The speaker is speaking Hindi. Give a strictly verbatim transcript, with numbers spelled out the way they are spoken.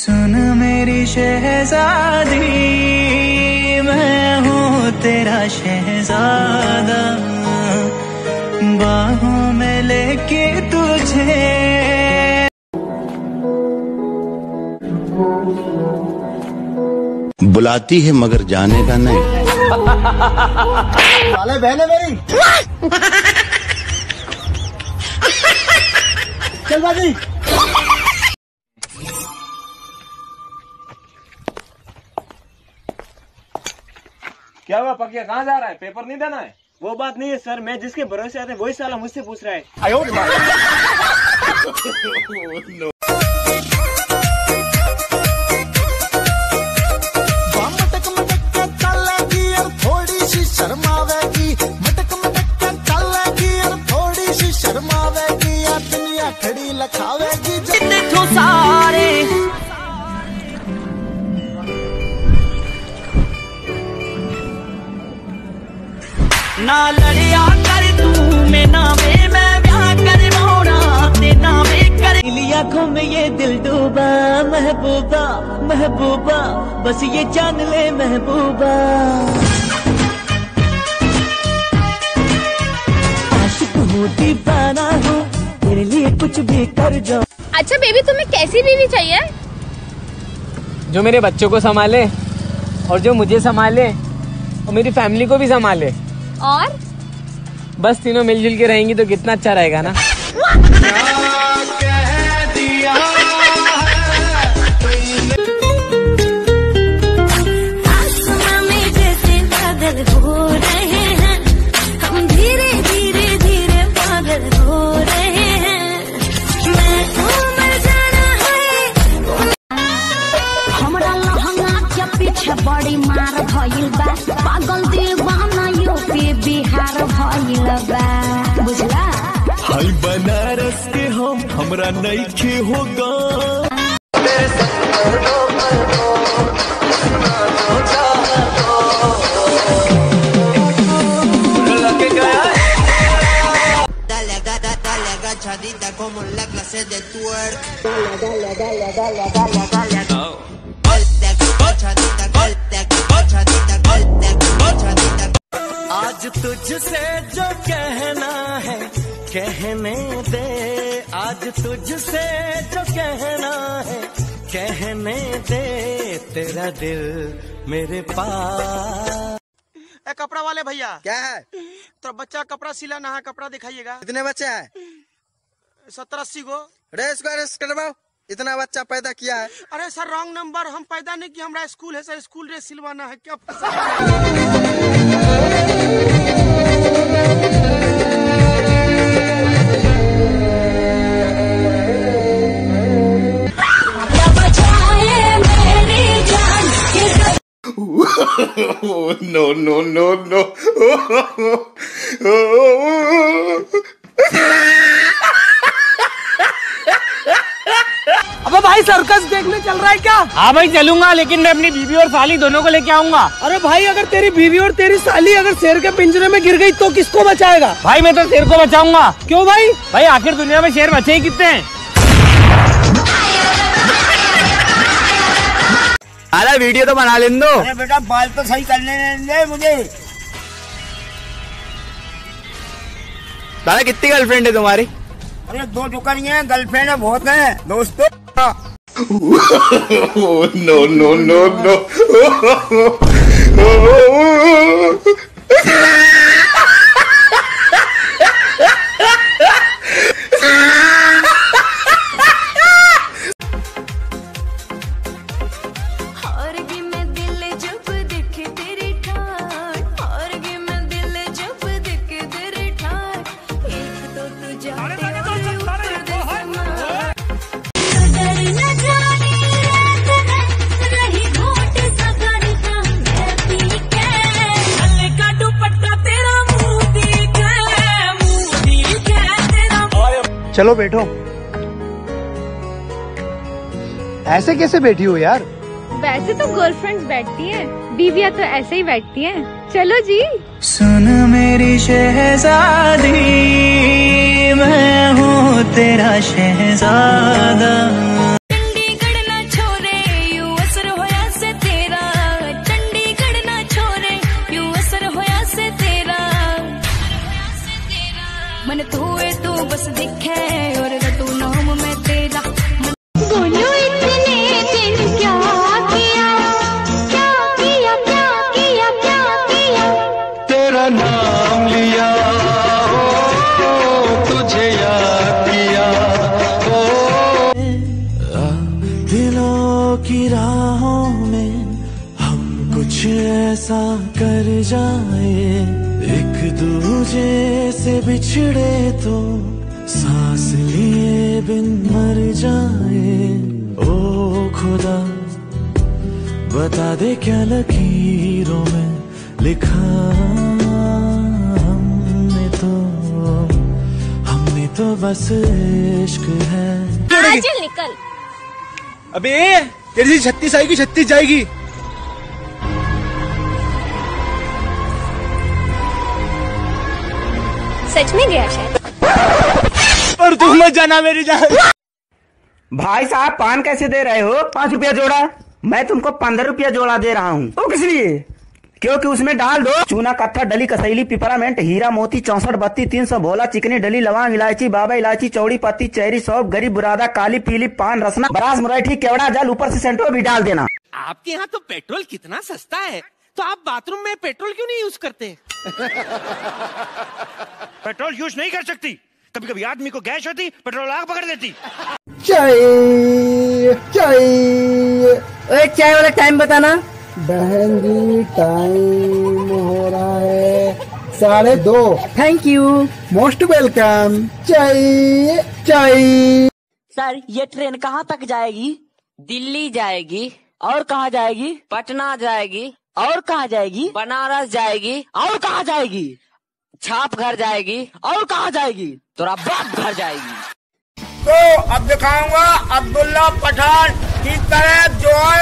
सुन मेरी शहजादी, मैं हूँ तेरा शहजादा, बाहों में लेके तुझे। बुलाती है मगर जाने का नहीं। साले बहन है मेरी। चल बाजी। क्या हुआ पकिया, कहाँ जा रहा है? पेपर नहीं देना है? वो बात नहीं है सर, मैं जिसके भरोसे आते वही साला मुझसे पूछ रहा है। आयो मटक मटक के चलेगी और थोड़ी सी शर्मावेगी, मटक मटक के चलेगी और थोड़ी सी शर्मावेगी, या दुनिया खड़ी लखावेगी देखो सारे। ना लड़िया कर तू में ना में मैं ब्याह कर मोड़ा ते ना में कर लिया आँखों में ये दिल डूबा, महबूबा महबूबा बस ये जान ले महबूबा, आशिक हूँ दीवाना हूँ तेरे लिए कुछ भी कर जाऊँ। अच्छा बेबी, तुम्हें कैसी बीवी चाहिए? जो मेरे बच्चों को संभाले और जो मुझे संभाले और मेरी फैमिली को भी संभाले। और बस तीनों मिलजुल के रहेंगी तो कितना अच्छा रहेगा ना। आसमां में जैसे बादल हो रहे हैं, हम धीरे धीरे धीरे पागल हो रहे हैं, मैं तो मर जाना है। हमरा लहंगा के पीछे बड़ी मार भइल बा, पागल दीवाना यूपी बिहार भइल बा, बुझला? हाय बनारस के हम हमरा नइखे होगा। Dale, dale, dale agachadita como en la clase de twerk. Dale, dale, dale, dale, dale, dale. Golte, agachadita, golte, agachadita, golte, agachadita. आज तुझसे जो कहना है कहने दे, आज तुझसे जो कहना है कहने दे, तेरा दिल मेरे पास। ए कपड़ा वाले भैया, क्या है? तो बच्चा कपड़ा सिलाना है, कपड़ा दिखाइएगा। कितने बच्चे हैं? सत्तर अस्सी गो। रेस को रेस करवाओ, इतना बच्चा पैदा किया है। अरे सर रॉन्ग नंबर, हम पैदा नहीं किया, हमारा स्कूल है सर, स्कूल ड्रेस सिलवाना है क्या? No no no no. अबे भाई सर्कस देखने चल रहा है क्या? हाँ भाई चलूंगा, लेकिन मैं अपनी बीवी और साली दोनों को लेके आऊंगा। अरे भाई अगर तेरी बीवी और तेरी साली अगर शेर के पिंजरे में गिर गई तो किसको बचाएगा? भाई मैं तो शेर को बचाऊंगा। क्यों भाई? भाई आखिर दुनिया में शेर बचे ही कितने हैं? अरे वीडियो तो बना लेने दो। अरे बेटा बाल तो सही करने दे मुझे। दादा कितनी गर्लफ्रेंड है तुम्हारी? अरे दो टुकड़ी हैं, गर्लफ्रेंड है बहुत है दोस्तों। No no no no. चलो बैठो। ऐसे कैसे बैठी हो यार? वैसे तो गर्लफ्रेंड्स बैठती हैं, बीवियां तो ऐसे ही बैठती हैं। चलो जी। सुन मेरी शहजादी, मैं हूँ तेरा शहजादा। चंडीगढ़ ना छोरे की राहों में हम कुछ ऐसा कर जाए, एक दूजे से बिछड़े तो सांस लिए बिन मर जाए। ओ खुदा बता दे क्या लकीरों में लिखा हमने तो, हमने तो बस इश्क है। चल निकल। अबे तेरी छत्तीस आएगी छत्तीस जाएगी। सच में गया शायद। और तू मत जाना मेरी जान। भाई साहब पान कैसे दे रहे हो? पाँच रुपया जोड़ा। मैं तुमको पंद्रह रुपया जोड़ा दे रहा हूँ। तो किस लिए? क्योंकि उसमें डाल दो चूना, कत्था, डली, कसैली, पिपरामेंट, हीरा मोती, चौसठ बत्ती, तीन सौ भोला, चिकनी, डली, लवांग, इलायची, बाबा इलायची, चौड़ी पत्ती, चेरी, सौंफ, गरी, बुरादा, काली पीली, पान, रसना, बरास, मुरैठी, केवड़ा, जल, ऊपर से सेंटो भी डाल देना। आपके यहाँ तो पेट्रोल कितना सस्ता है, तो आप बाथरूम में पेट्रोल क्यों नहीं यूज करते? पेट्रोल यूज नहीं कर सकती, कभी कभी आदमी को गैस होती, पेट्रोल आग पकड़ लेती। चाय चाय ओए चाय वाला टाइम बताना। बहन जी टाइम हो रहा है साढ़े दो। Thank you, most welcome. चाय चाय। सर ये ट्रेन कहाँ तक जाएगी? दिल्ली जाएगी। और कहाँ जाएगी? पटना जाएगी। और कहाँ जाएगी? बनारस जाएगी। और कहाँ जाएगी? छाप घर जाएगी। और कहाँ जाएगी? तोरा बाप घर जाएगी। तो अब दिखाऊंगा अब्दुल्ला पठान की तरह जो